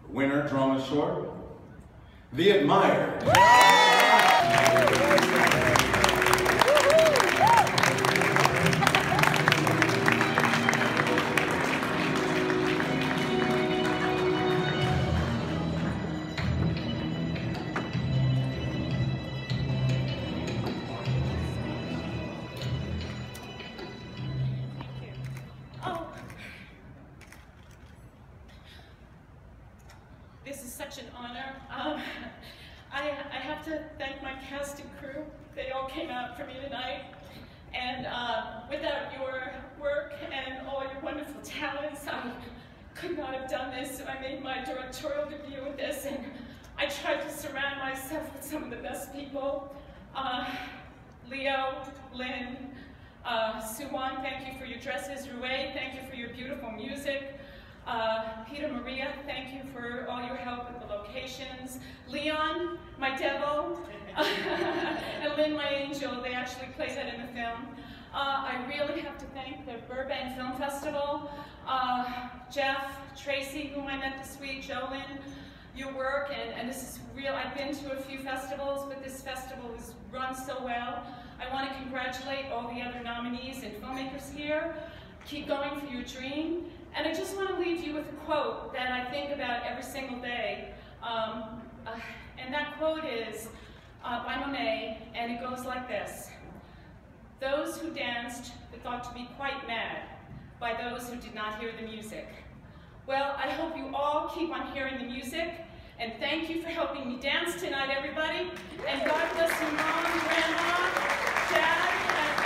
Winner drama short, The Admired. This is such an honor. I have to thank my cast and crew. They all came out for me tonight. And without your work and all your wonderful talents, I could not have done this. I made my directorial debut with this, and I tried to surround myself with some of the best people. Leo, Lynn, Suwon, thank you for your dresses. Rue, thank you for your beautiful music. Peter Maria, thank you for all your help with the locations. Leon, my devil, and Lynn, my angel, they actually play that in the film. I really have to thank the Burbank Film Festival, Jeff, Tracy, whom I met this week, Jolyn, your work, and this is real. I've been to a few festivals, but this festival is run so well. I want to congratulate all the other nominees and filmmakers here. Keep going for your dream. And I just want to leave you with a quote that I think about every single day. And that quote is by Monet, and it goes like this. Those who danced were thought to be quite mad by those who did not hear the music. Well, I hope you all keep on hearing the music, and thank you for helping me dance tonight, everybody. And God bless your mom, grandma, dad, and